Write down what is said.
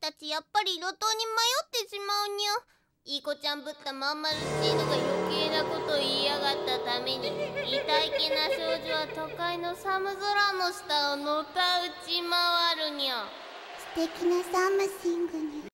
たちやっぱり路頭に迷ってしまうにゃ。いい子ちゃんぶったまんまるチーノが余計なこと言いやがったために、痛いけな少女は都会の寒空の下をのたうち回るにゃ。 素敵なサムシングに